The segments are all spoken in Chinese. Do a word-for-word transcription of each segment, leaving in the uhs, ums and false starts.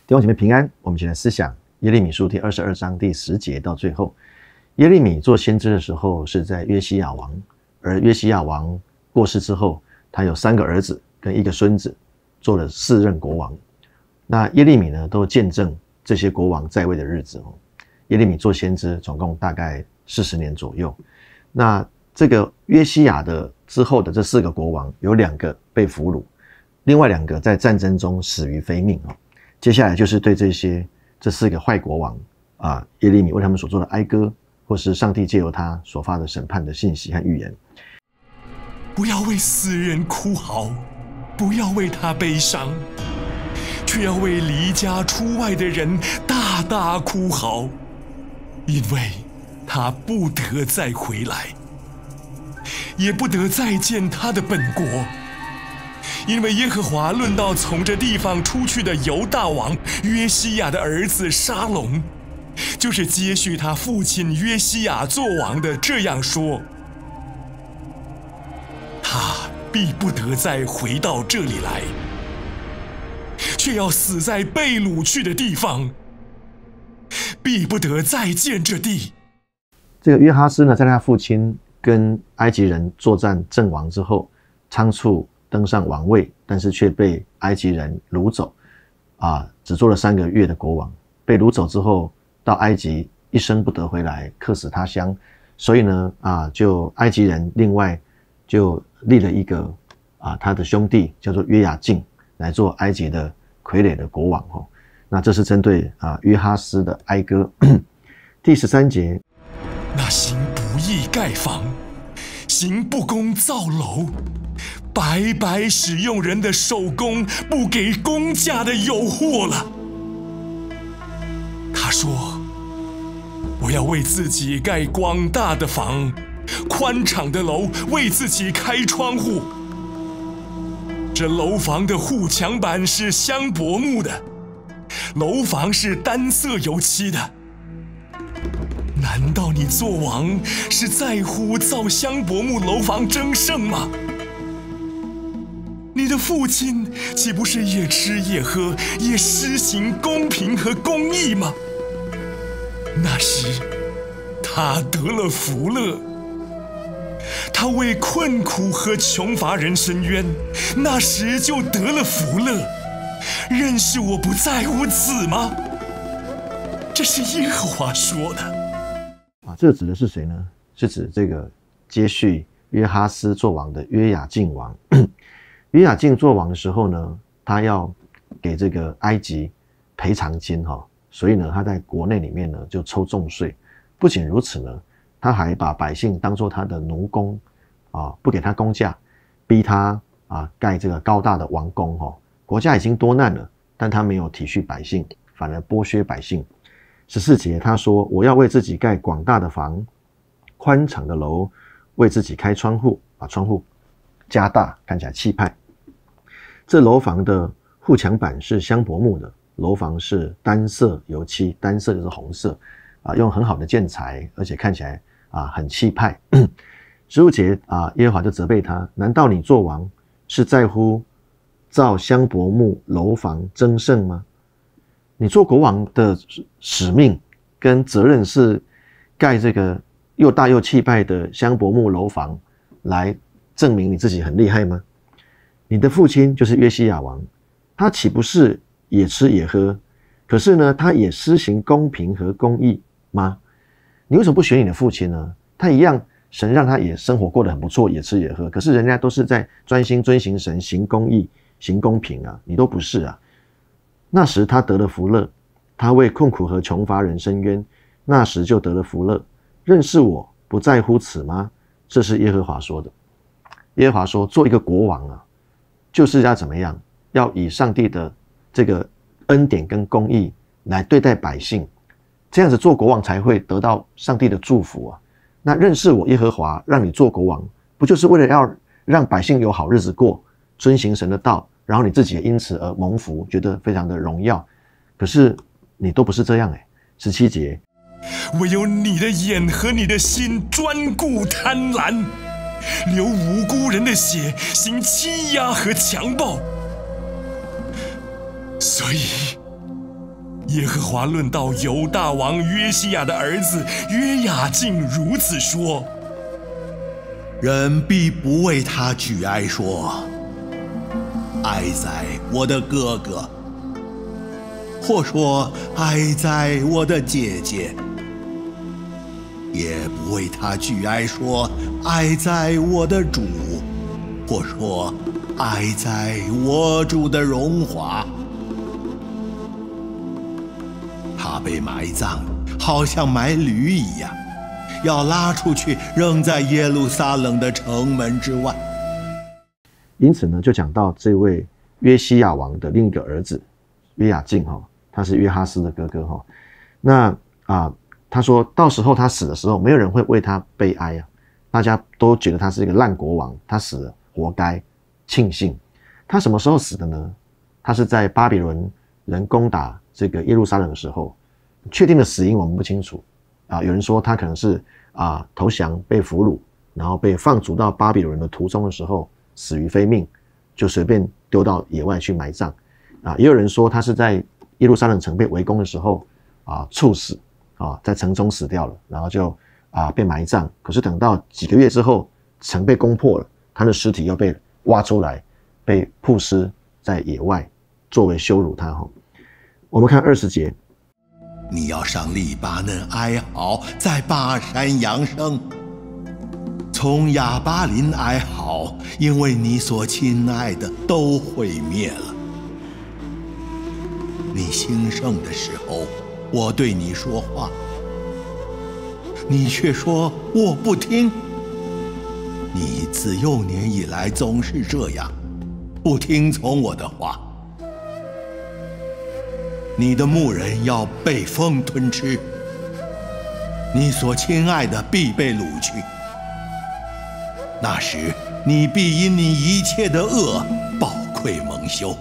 弟兄姐妹平安，我们一起来思想耶利米书第二十二章第十节到最后。耶利米做先知的时候是在约西亚王，而约西亚王过世之后，他有三个儿子跟一个孙子，做了四任国王。那耶利米呢，都见证这些国王在位的日子哦。耶利米做先知总共大概四十年左右。那这个约西亚的之后的这四个国王，有两个被俘虏，另外两个在战争中死于非命哦。接下来就是对这些这四个坏国王啊，耶利米为他们所做的哀歌，或是上帝借由他所发的审判的信息和预言。 不要为死人哭嚎，不要为他悲伤，却要为离家出外的人大大哭嚎，因为他不得再回来，也不得再见他的本国。因为耶和华论到从这地方出去的犹大王约西亚的儿子沙龙，就是接续他父亲约西亚做王的，这样说：他必不得再回到这里来，却要死在被掳去的地方，必不得再见这地。 这个约哈斯呢，在他父亲跟埃及人作战阵亡之后，仓促登上王位，但是却被埃及人掳走，啊，只做了三个月的国王。被掳走之后，到埃及一生不得回来，客死他乡。所以呢，啊，就埃及人另外就立了一个啊，他的兄弟叫做约雅敬来做埃及的傀儡的国王哦。那这是针对啊约哈斯的哀歌。第十三节， 那行不义盖房，行不公造楼，白白使用人的手工，不给工价的有祸了。他说：我要为自己盖广大的房，宽敞的楼，为自己开窗户。这楼房的护墙板是香柏木的，楼房是单色油漆的。难道你做王是在乎造香柏木楼房争胜吗？你的父亲岂不是也吃也喝，也施行公平和公义吗？那时他得了福乐，他为困苦和穷乏人伸冤，那时就得了福乐。认识我不在乎此吗？这是耶和华说的。 啊，这指的是谁呢？是指这个接续约哈斯做王的约雅敬王。约雅敬做王的时候呢，他要给这个埃及赔偿金哈、哦，所以呢，他在国内里面呢就抽重税。不仅如此呢，他还把百姓当作他的奴工啊，不给他工价，逼他啊盖这个高大的王宫哈、哦。国家已经多难了，但他没有体恤百姓，反而剥削百姓。十四节他说：我要为自己盖广大的房，宽敞的楼，为自己开窗户，把窗户加大，看起来气派。这楼房的护墙板是香柏木的，楼房是单色油漆，单色就是红色啊，用很好的建材，而且看起来啊很气派。十五节啊，耶和华就责备他：难道你做王是在乎造香柏木楼房争胜吗？你做国王的使命跟责任是盖这个又大又气派的香柏木楼房来证明你自己很厉害吗？你的父亲就是约西亚王，他岂不是也吃也喝？可是呢，他也施行公平和公义吗？你为什么不学你的父亲呢？他一样，神让他也生活过得很不错，也吃也喝，可是人家都是在专心遵行神，行公义，行公平啊，你都不是啊。那时他得了福乐，他为困苦和穷乏人伸冤，那时就得了福乐。认识我不在乎此吗？这是耶和华说的。耶和华说，做一个国王啊，就是要怎么样？要以上帝的这个恩典跟公义来对待百姓，这样子做国王才会得到上帝的祝福啊。那认识我耶和华，让你做国王，不就是为了要让百姓有好日子过，遵行神的道，然后你自己也因此而蒙福，觉得非常的荣耀。可是你都不是这样哎。十七节， 唯有你的眼和你的心专顾贪婪，流无辜人的血，行欺压和强暴。所以耶和华论到犹大王约西亚的儿子约雅敬如此说： 人必不为他举哀说，哀哉我的哥哥，或说哀哉我的姐姐，也不为他举哀说，哀哉我的主，或说哀哉我主的荣华。他被埋葬，好像埋驴一样，要拉出去，扔在耶路撒冷的城门之外。 因此呢，就讲到这位约西亚王的另一个儿子约雅敬哈，他是约哈斯的哥哥哈。那啊，他说到时候他死的时候，没有人会为他悲哀啊，大家都觉得他是一个烂国王，他死了活该，庆幸。他什么时候死的呢？他是在巴比伦人攻打这个耶路撒冷的时候，确定的死因我们不清楚啊。有人说他可能是啊投降被俘虏，然后被放逐到巴比伦的途中的时候死于非命，就随便丢到野外去埋葬啊。也有人说他是在耶路撒冷城被围攻的时候啊猝死啊，在城中死掉了，然后就啊被埋葬。可是等到几个月之后，城被攻破了，他的尸体又被挖出来，被曝尸在野外，作为羞辱他哈。我们看二十节， 你要上利巴嫩哀嚎，在巴山扬声，从亚巴琳哀嚎，因为你所亲爱的都毁灭了。你兴盛的时候，我对你说话，你却说我不听。你自幼年以来总是这样，不听从我的话。你的牧人要被风吞吃，你所亲爱的必被掳去。那时，你必因你一切的恶暴愧蒙羞。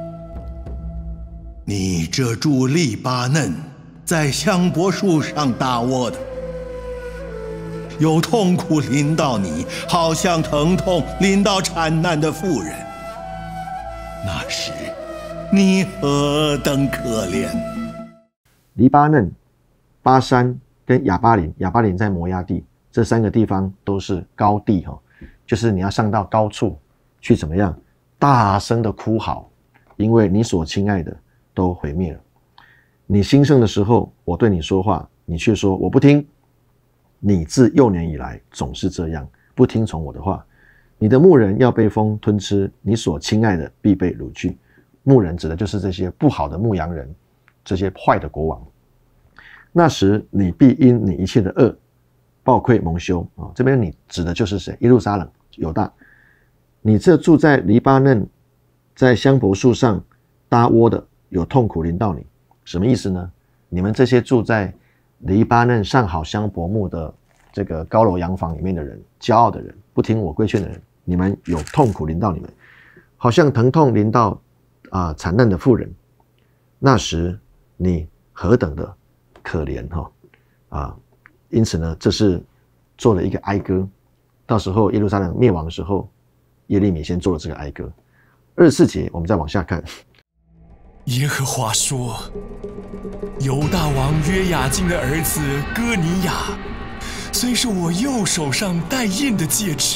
你这住利巴嫩，在香柏树上搭窝的，有痛苦临到你，好像疼痛临到产难的妇人。那时，你何等可怜！ 黎巴嫩、巴山跟亚巴琳，亚巴琳在摩押地，这三个地方都是高地哈，就是你要上到高处去怎么样，大声的哭嚎，因为你所亲爱的都毁灭了。你兴盛的时候，我对你说话，你却说我不听。你自幼年以来总是这样，不听从我的话。你的牧人要被风吞吃，你所亲爱的必被掳去。牧人指的就是这些不好的牧羊人，这些坏的国王。那时你必因你一切的恶暴愧蒙羞啊！这边你指的就是谁？耶路撒冷、犹大。你这住在黎巴嫩，在香柏树上搭窝的，有痛苦临到你。什么意思呢？你们这些住在黎巴嫩上好香柏木的这个高楼洋房里面的人，骄傲的人，不听我规劝的人，你们有痛苦临到你们，好像疼痛临到啊、呃、惨难的妇人。那时你何等的可怜哈啊！因此呢，这是做了一个哀歌。到时候耶路撒冷灭亡的时候，耶利米先做了这个哀歌。二十四节，我们再往下看。 耶和华说：犹大王约雅敬的儿子哥尼雅，虽是我右手上带印的戒指，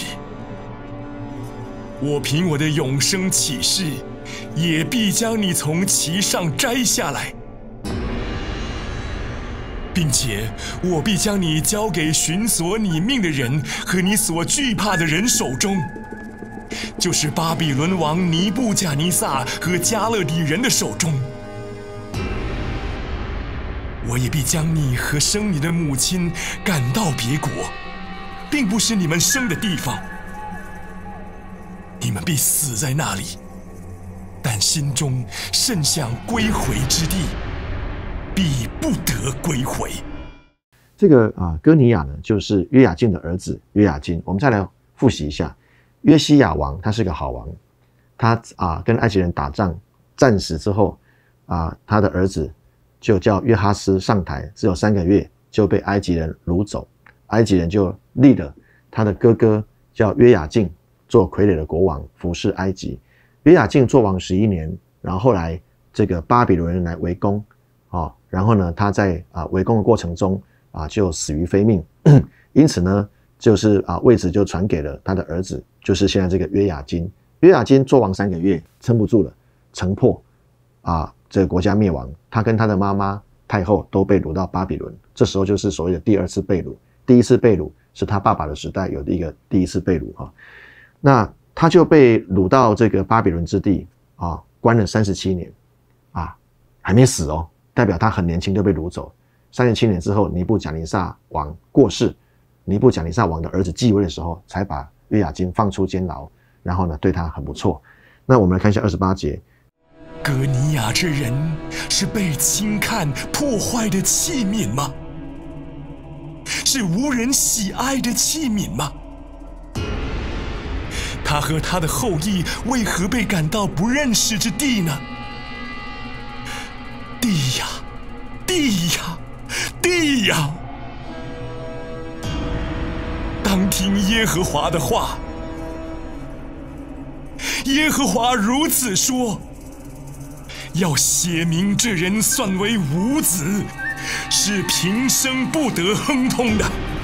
我凭我的永生起誓，也必将你从其上摘下来，并且我必将你交给寻索你命的人和你所惧怕的人手中，就是巴比伦王尼布甲尼撒和加勒底人的手中。我也必将你和生你的母亲赶到别国，并不是你们生的地方，你们必死在那里，但心中甚想归回之地，必不得归回。 这个啊，哥尼雅呢，就是约雅敬的儿子约雅金。我们再来复习一下，约西亚王他是个好王，他啊跟埃及人打仗战死之后啊，他的儿子就叫约哈斯上台，只有三个月就被埃及人掳走，埃及人就立了他的哥哥叫约雅敬做傀儡的国王，服侍埃及。约雅敬做王十一年，然后后来这个巴比伦人来围攻，哦， 然后呢，他在啊围攻的过程中啊就死于非命，因此呢，就是啊位置就传给了他的儿子，就是现在这个约雅斤。约雅斤做王三个月，撑不住了，城破啊，这个国家灭亡，他跟他的妈妈太后都被掳到巴比伦。这时候就是所谓的第二次被掳，第一次被掳是他爸爸的时代有的一个第一次被掳哈。那他就被掳到这个巴比伦之地啊，关了三十七年啊，还没死哦，代表他很年轻就被掳走。三十七年之后，尼布甲尼撒王过世，尼布甲尼撒王的儿子继位的时候，才把约雅斤放出监牢，然后呢对他很不错。那我们来看一下二十八节。 哥尼雅这人是被轻看破坏的器皿吗？是无人喜爱的器皿吗？他和他的后裔为何被赶到不认识之地呢？地呀，地呀，地呀！当听耶和华的话。耶和华如此说：要写明这人算为无子，是平生不得亨通的，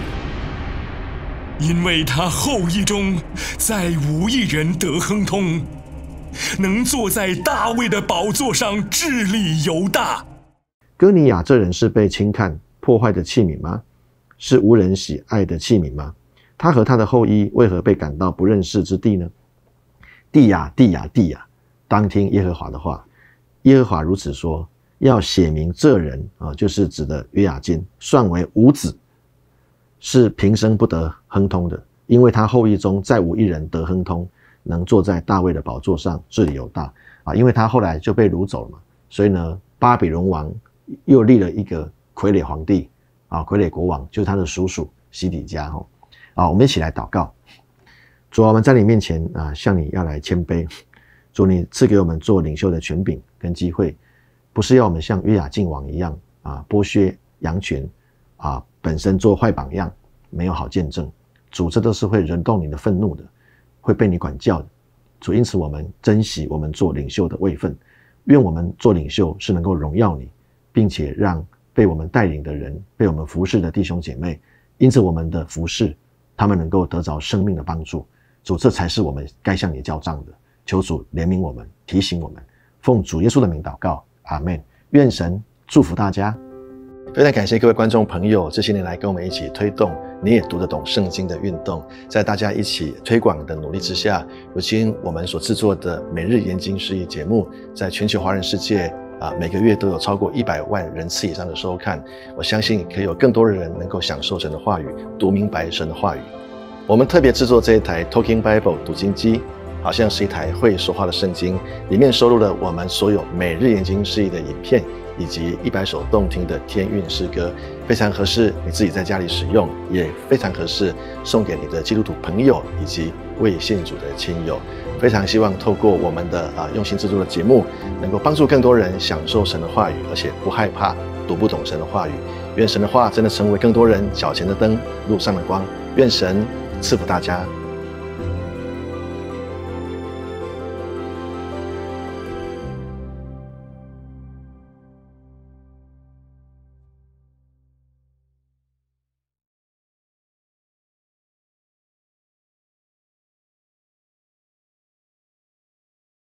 因为他后裔中再无一人得亨通，能坐在大卫的宝座上治理犹大。 哥尼雅这人是被轻看破坏的器皿吗？是无人喜爱的器皿吗？他和他的后裔为何被赶到不认识之地呢？地呀，地呀，地呀！当听耶和华的话。耶和华如此说：要写明这人啊，就是指的约雅斤，算为无子，是平生不得亨通的，因为他后裔中再无一人得亨通，能坐在大卫的宝座上治理犹大啊。因为他后来就被掳走了嘛，所以呢，巴比伦王又立了一个傀儡皇帝啊，傀儡国王，就是他的叔叔西底家哈啊。我们一起来祷告。主啊，我们在你面前啊，向你要来谦卑。主，你赐给我们做领袖的权柄跟机会，不是要我们像约雅敬王一样啊，剥削羊群啊，本身做坏榜样，没有好见证。主，这都是会惹动你的愤怒的，会被你管教的。主，因此我们珍惜我们做领袖的位分，愿我们做领袖是能够荣耀你，并且让被我们带领的人，被我们服侍的弟兄姐妹，因此我们的服侍，他们能够得着生命的帮助。主，这才是我们该向你交账的。求主怜悯我们，提醒我们，奉主耶稣的名祷告，阿们。愿神祝福大家。非常感谢各位观众朋友这些年来跟我们一起推动你也读得懂圣经的运动，在大家一起推广的努力之下，如今我们所制作的每日研经释义节目，在全球华人世界啊，每个月都有超过一百万人次以上的收看。我相信可以有更多的人能够享受神的话语，读明白神的话语。我们特别制作这一台 Talking Bible 读经机，好像是一台会说话的圣经，里面收录了我们所有每日研经释义的影片，以及一百首动听的天韵诗歌，非常合适你自己在家里使用，也非常合适送给你的基督徒朋友以及未信主的亲友。非常希望透过我们的啊用心制作的节目，能够帮助更多人享受神的话语，而且不害怕读不懂神的话语。愿神的话真的成为更多人脚前的灯，路上的光。愿神赐福大家。